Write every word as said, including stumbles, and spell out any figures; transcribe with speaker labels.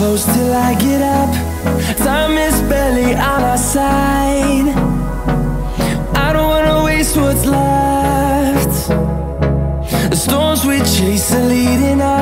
Speaker 1: close till I get up. Time is barely on our side. I don't wanna waste what's left. The storms we chase are leading us.